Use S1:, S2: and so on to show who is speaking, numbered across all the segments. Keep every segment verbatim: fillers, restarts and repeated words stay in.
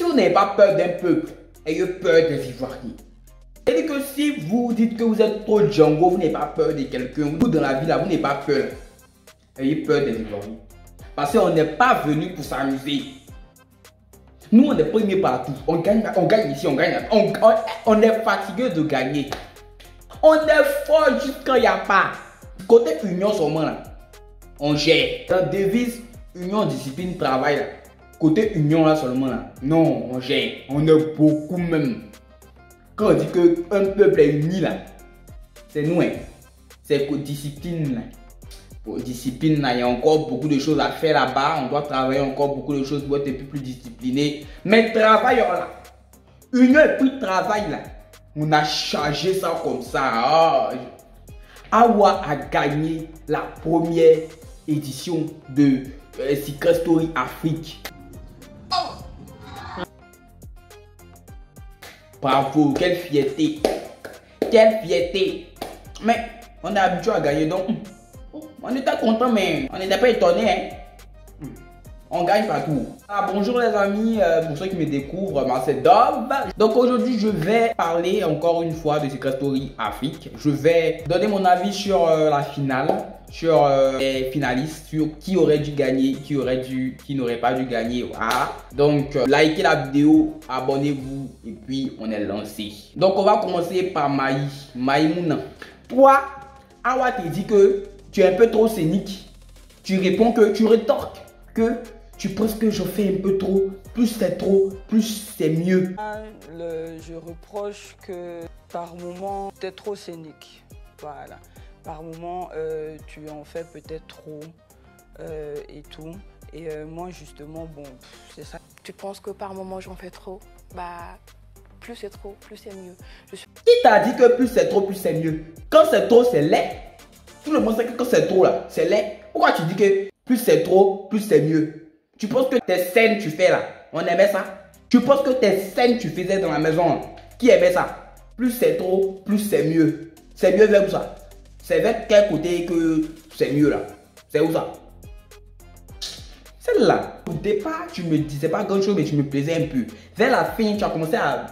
S1: Si vous n'avez pas peur d'un peuple, ayez peur des Ivoiriens. C'est-à-dire que si vous dites que vous êtes trop Django, vous n'avez pas peur de quelqu'un, vous dans la vie là, vous n'avez pas peur. Ayez peur des Ivoiriens. Parce qu'on n'est pas venu pour s'amuser. Nous, on est premiers partout. On gagne, on gagne ici, on gagne. On, on, on est fatigué de gagner. On est fort jusqu'à il n'y a pas. Côté union seulement là, on gère. Dans devise, union, discipline, travail là. Côté union là seulement là, non, on gère. On est beaucoup même. Quand on dit qu'un peuple est uni là, c'est nous. Hein. C'est que discipline là. Pour discipline là, il y a encore beaucoup de choses à faire là-bas. On doit travailler encore beaucoup de choses pour être un peu plus discipliné. Mais travail là, union et puis travail là, on a changé ça comme ça. Oh. Awa a gagné la première édition de euh, Secret Story Afrique. Oh. Bravo, quelle fierté. Quelle fierté. Mais on est habitué à gagner donc. On était content mais on n'était pas étonné. Hein? On gagne partout. Ah, bonjour les amis, euh, pour ceux qui me découvrent, moi c'est Dove. Donc aujourd'hui je vais parler encore une fois de Secret Story Afrique. Je vais donner mon avis sur euh, la finale, sur euh, les finalistes, sur qui aurait dû gagner, qui aurait dû, qui n'aurait pas dû gagner. Voilà. Donc euh, likez la vidéo, abonnez-vous et puis on est lancé. Donc on va commencer par Maï, Maïmouna. Toi, Awa te dit que tu es un peu trop scénique. Tu réponds que, tu rétorques que tu penses que je fais un peu trop. Plus c'est trop, plus c'est mieux.
S2: Le, je reproche que par moment, tu es trop scénique. Voilà. Par moment, euh, tu en fais peut-être trop euh, et tout. Et euh, moi, justement, bon, c'est ça.
S3: Tu penses que par moment, j'en fais trop? Bah, plus c'est trop, plus c'est mieux. Je suis...
S1: Qui t'a dit que plus c'est trop, plus c'est mieux? Quand c'est trop, c'est laid. Tout le monde sait que quand c'est trop là, c'est laid. Pourquoi tu dis que plus c'est trop, plus c'est mieux? Tu penses que tes scènes tu fais là, on aimait ça? Tu penses que tes scènes tu faisais dans la maison, qui aimait ça? Plus c'est trop, plus c'est mieux. C'est mieux vers où ça? C'est vers quel côté que c'est mieux là? C'est où ça? Celle-là, au départ, tu me disais pas grand chose, mais tu me plaisais un peu. Vers la fin, tu as commencé à...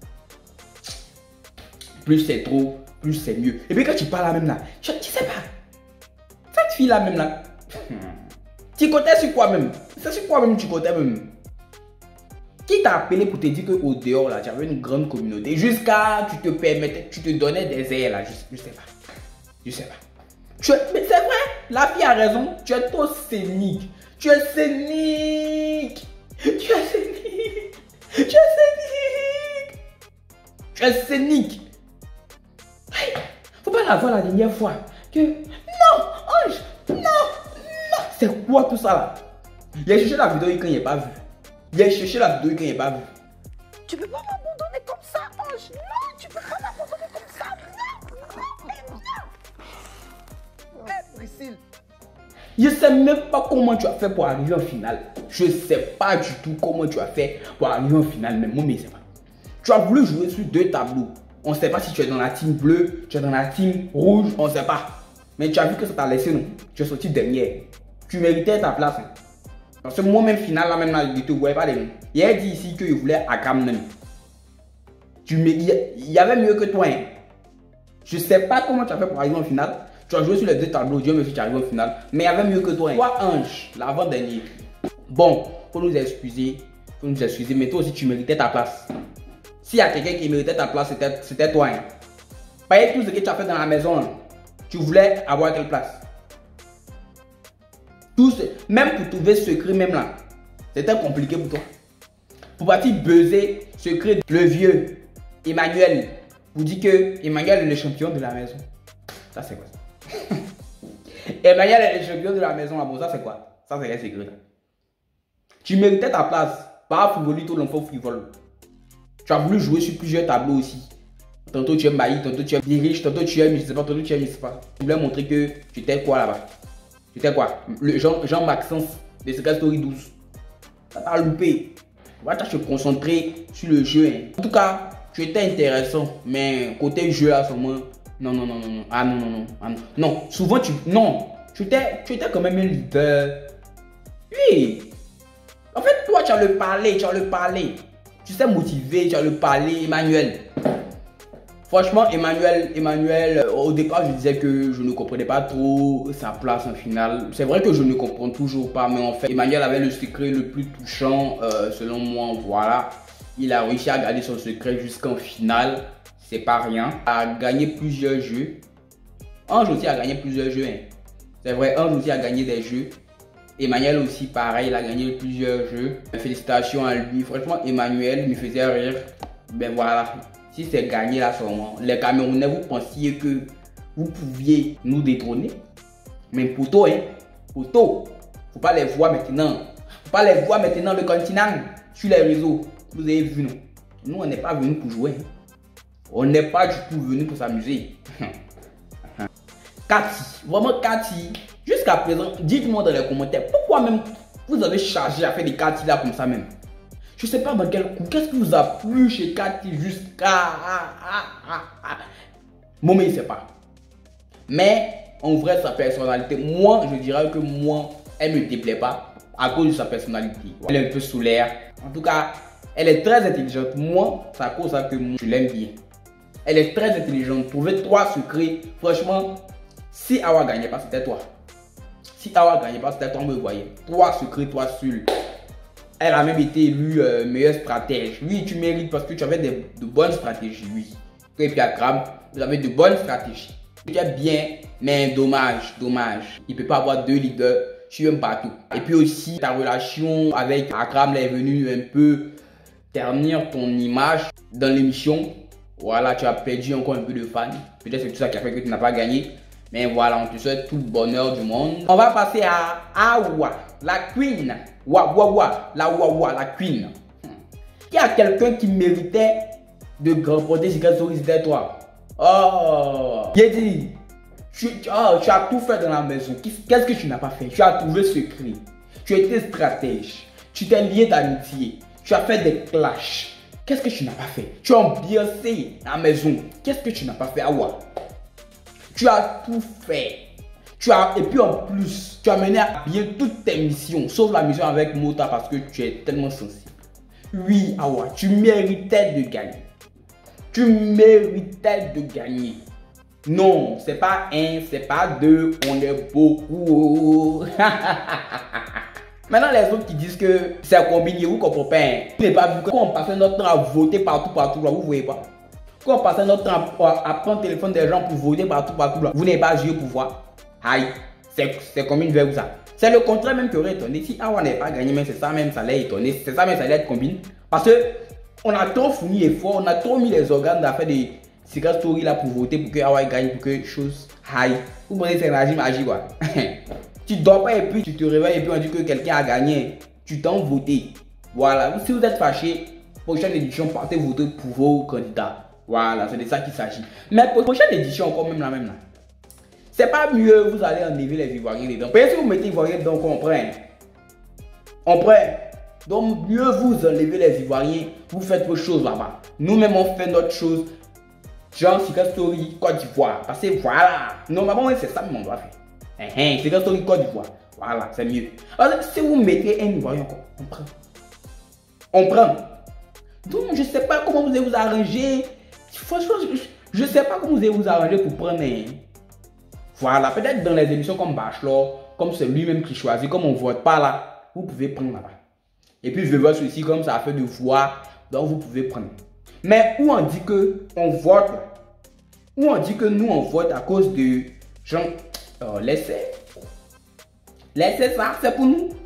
S1: Plus c'est trop, plus c'est mieux. Et puis quand tu parles là même là, tu, tu sais pas. Cette fille là même là, tu comptais sur quoi même? C'est sur quoi même tu comptais même? Qui t'a appelé pour te dire qu'au dehors là, tu avais une grande communauté jusqu'à tu te permettais, tu te donnais des airs là, je, je sais pas. Je sais pas. Tu, mais c'est vrai, la fille a raison, tu es trop scénique. Tu es scénique. Tu es scénique. Tu es scénique. Tu es scénique. Hey, faut pas la voir la dernière fois. Que non, Ange, non, non. C'est quoi tout ça là? Il a cherché la vidéo quand il n'est pas vu. Il a cherché la vidéo quand il n'est pas vu.
S3: Tu peux pas m'abandonner comme ça, Ange. Non, tu peux pas m'abandonner comme ça. Non, non, non.
S1: Hey, Priscille. Je sais même pas comment tu as fait pour arriver en finale. Je sais pas du tout comment tu as fait pour arriver en finale. Même moi, mais c'est pas. Tu as voulu jouer sur deux tableaux. On ne sait pas si tu es dans la team bleue, tu es dans la team rouge, on ne sait pas. Mais tu as vu que ça t'a laissé, non? Tu es sorti dernière. Tu méritais ta place. Hein. Parce que moi-même, final, là, même là, je ne te voyais pas les mains. Il a dit ici qu'il voulait Akam même. Tu me... Il y avait mieux que toi. Hein. Je ne sais pas comment tu as fait pour arriver en finale. Tu as joué sur les deux tableaux, Dieu merci, tu es arrivé en finale. Mais il y avait mieux que toi. Hein. Toi, Ange, l'avant-dernier. Bon, faut nous excuser. Faut nous excuser, mais toi aussi, tu méritais ta place. S'il y a quelqu'un qui méritait ta place, c'était toi. Hein. Pas tout ce que tu as fait dans la maison. Hein. Tu voulais avoir quelle place? Tout ce, même pour trouver ce secret même là, c'était compliqué pour toi. Pour partir buzzer secret le vieux Emmanuel. Vous dites que Emmanuel est le champion de la maison. Ça c'est quoi ça? Emmanuel est le champion de la maison. Bon, ça c'est quoi? Ça c'est un secret. Tu méritais ta place. Pas frivole tout l'enfant frivole. Tu as voulu jouer sur plusieurs tableaux aussi. Tantôt tu es Maï, tantôt tu es Biriche, tantôt tu es, je sais pas, tantôt tu es, je sais pas. Tu voulais montrer que tu étais quoi là-bas? Tu étais quoi? Le Jean, Jean Maxence de Secret Story douze. Ça t'a loupé. On va te concentrer sur le jeu. Hein. En tout cas, tu étais intéressant, mais côté jeu là, seulement. Non, non, non, non, non. Ah non, non, non. Ah, non. Non, souvent tu. Non. Tu étais, tu étais quand même un leader. Oui. En fait, toi, tu as le parler, tu as le parler. Tu sais motiver, tu as le parler, Emmanuel. Franchement, Emmanuel, Emmanuel, au départ, je disais que je ne comprenais pas trop sa place en finale. C'est vrai que je ne comprends toujours pas, mais en fait, Emmanuel avait le secret le plus touchant, euh, selon moi. Voilà, il a réussi à garder son secret jusqu'en finale. C'est pas rien. Il a gagné plusieurs jeux. Ange aussi a gagné plusieurs jeux. Hein. C'est vrai, Ange aussi a gagné des jeux. Emmanuel aussi, pareil, il a gagné plusieurs jeux. Félicitations à lui. Franchement, Emmanuel me faisait rire. Ben voilà. Si c'est gagné là seulement, les Camerounais, vous pensiez que vous pouviez nous détrôner? Mais poto, hein, poto, faut pas les voir maintenant. Faut pas les voir maintenant le continent sur les réseaux. Vous avez vu, nous. Nous, on n'est pas venus pour jouer. Hein. On n'est pas du tout venus pour s'amuser. Cathy, vraiment Cathy, jusqu'à présent, dites-moi dans les commentaires, pourquoi même vous avez chargé à faire des Cathy là comme ça même? Je sais pas dans quel coup. Qu'est-ce qui vous a plu chez Cathy jusqu'à... Ah, ah, ah, ah. Moi, mais il sait pas. Mais en vrai, sa personnalité, moi, je dirais que moi, elle ne me déplaît pas à cause de sa personnalité. Elle est un peu solaire. En tout cas, elle est très intelligente. Moi, c'est à cause de ça que moi, je l'aime bien. Elle est très intelligente. Trouver trois secrets. Franchement, si Awa gagnait pas, c'était toi. Si Awa gagnait pas, c'était toi, on me voyait. Trois secrets, toi seul. Elle a même été élue euh, meilleure stratège. Oui, tu mérites parce que tu avais des, de bonnes stratégies, oui. Et puis à Akram, vous avez de bonnes stratégies. Tu es bien, mais dommage, dommage. Il ne peut pas avoir deux leaders, je suis même partout. Et puis aussi, ta relation avec Akram est venue un peu ternir ton image dans l'émission. Voilà, tu as perdu encore un peu de fans. Peut-être c'est tout ça qui a fait que tu n'as pas gagné. Mais voilà, on te souhaite tout le bonheur du monde. On va passer à Awa, la queen. Wa, wa, wa, la wa, wa, la queen. Il y a quelqu'un qui méritait de remporter Secret Story, c'était toi. Oh, j'ai dit, tu, oh, tu as tout fait dans la maison. Qu'est-ce que tu n'as pas fait? Tu as trouvé secret. Tu étais stratège. Tu t'es lié d'amitié. Tu as fait des clashs. Qu'est-ce que tu n'as pas fait? Tu as ambiancé la maison. Qu'est-ce que tu n'as pas fait, Awa? Tu as tout fait. Tu as, et puis en plus, tu as mené à bien toutes tes missions, sauf la mission avec Mota parce que tu es tellement sensible. Oui, Awa, tu méritais de gagner. Tu méritais de gagner. Non, c'est pas un, c'est pas deux, on est beaucoup. Maintenant, les autres qui disent que c'est combiné, vous comprenez pas. Vous n'avez pas vu quand on passait notre temps à voter partout, partout, là, vous voyez pas. Quand on passait notre temps à, à prendre le téléphone des gens pour voter partout, partout, là, vous n'avez pas joué pour voir. Aïe, c'est comme une vers ça. C'est le contraire même qui aurait étonné. Si Awa n'avait pas gagné, mais c'est ça même, ça allait étonner. C'est ça même, ça allait être combine. Parce que on a trop fourni l'effort, on a trop mis les organes à faire des Secret Story là pour voter pour que Awa gagne, pour que chose aïe. Vous prenez cette énergie magique quoi. Tu dors pas et puis tu te réveilles et puis on dit que quelqu'un a gagné. Tu t'en voté. Voilà. Si vous êtes fâché, prochaine édition, partez voter pour vos candidats. Voilà, c'est de ça qu'il s'agit. Mais pour prochaine édition, encore même la même là. C'est pas mieux, vous allez enlever les Ivoiriens dedans. Parce que si vous mettez Ivoiriens dedans, on prend. On prend. Donc mieux vous enlevez les Ivoiriens, vous faites vos choses là-bas. Nous-mêmes on fait notre chose. Genre Secret Story Côte d'Ivoire. Parce que voilà. Normalement c'est ça que on doit faire. Eh, Secret Story Côte d'Ivoire. Voilà, c'est mieux. Alors si vous mettez un Ivoirien encore, on prend. On prend. Donc je sais pas comment vous allez vous arranger. Franchement, je ne sais pas comment vous allez vous arranger pour prendre un. Voilà, peut-être dans les émissions comme Bachelor, comme c'est lui-même qui choisit, comme on ne vote pas là, vous pouvez prendre là-bas. Et puis je vais voir ceci comme ça a fait de voix, donc vous pouvez prendre. Mais où on dit que on vote, où on dit que nous on vote à cause de gens, oh, laissez, laissez ça, c'est pour nous.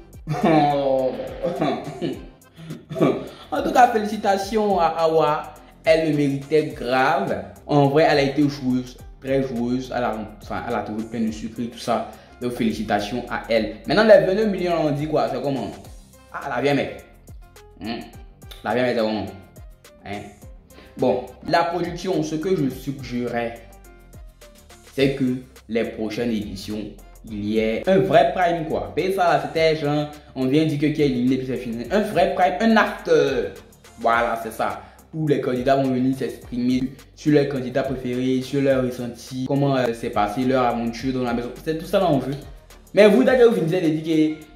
S1: En tout cas, félicitations à Awa, elle le méritait grave. En vrai, elle a été joueuse. Très joueuse, elle a, enfin, elle a trouvé plein de sucre et tout ça. Donc félicitations à elle. Maintenant les vingt-deux millions on dit quoi? C'est comment? Ah la vieille mec. Hum. La vieille mec c'est comment? Hein? Bon, la production, ce que je suggérerais, c'est que les prochaines éditions, il y ait un vrai prime quoi. Et ça c'était genre, on vient dire que qui est éliminé puis c'est fini. Un vrai prime, un acteur. Voilà, c'est ça. Où les candidats vont venir s'exprimer sur leurs candidats préférés, sur leurs ressentis, comment euh, s'est passé leur aventure dans la maison. C'est tout ça là on veut. Mais vous, d'accord, vous finissez de dire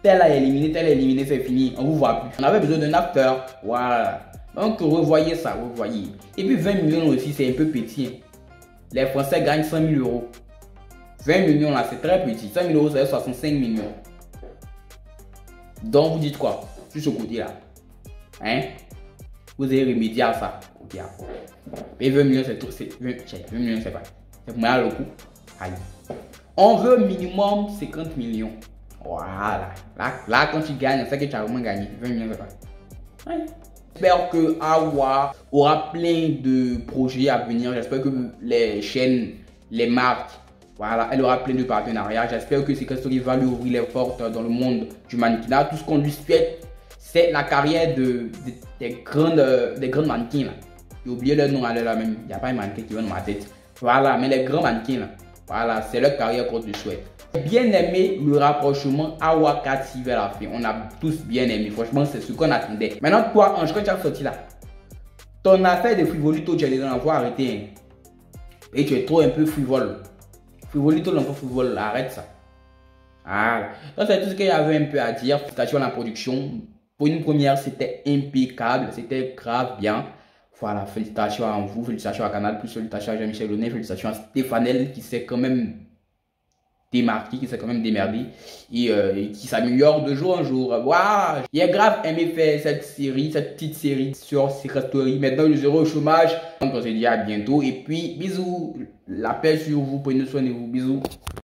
S1: tel a éliminé, tel a éliminé, c'est fini. On vous voit plus. On avait besoin d'un acteur. Voilà. Donc, revoyez ça, revoyez. Et puis, vingt millions aussi, c'est un peu petit. Hein. Les Français gagnent cent mille euros. vingt millions là, c'est très petit. cent mille euros, c'est soixante-cinq millions. Donc, vous dites quoi sur ce côté-là? Hein? Vous avez remédié à ça. Okay. Et vingt millions, c'est tout. vingt millions, c'est pas. C'est pour moi le coup. Allez. On veut minimum cinquante millions. Voilà. Là, là quand tu gagnes, c'est que tu as vraiment gagné. vingt millions, c'est pas. Ouais. J'espère que Awa aura plein de projets à venir. J'espère que les chaînes, les marques, voilà, elle aura plein de partenariats. J'espère que Secret Story va lui ouvrir les portes dans le monde du mannequinat. Tout ce qu'on lui souhaite, c'est la carrière de, de, des, grandes, des grandes mannequins. J'ai oublié leur nom à l'heure là même. Il n'y a pas un mannequin qui vient dans ma tête. Voilà, mais les grands mannequins là. Voilà, c'est leur carrière qu'on te souhaite. Bien aimé le rapprochement Awa Cathy vers la fin. On a tous bien aimé. Franchement, c'est ce qu'on attendait. Maintenant, toi, Ange, quand tu as sorti là, ton affaire de frivolito, tu as les enfants arrêter. Hein. Et tu es trop un peu frivole. Frivolito, l'enfant frivole, arrête ça. Voilà. Donc, c'est tout ce qu'il y avait un peu à dire. Félicitations à la production. Pour une première, c'était impeccable. C'était grave bien. Voilà, félicitations à vous, félicitations à Canal+, félicitations à Jean-Michel Launay, félicitations à Stéphanel qui s'est quand même démarqué, qui s'est quand même démerdé et, euh, et qui s'améliore de jour en jour. Waouh, il a grave aimé faire cette série, cette petite série sur Secret Story. Maintenant, je serai au chômage. Donc, on se dit à bientôt et puis bisous. La paix sur vous, prenez soin de vous, bisous.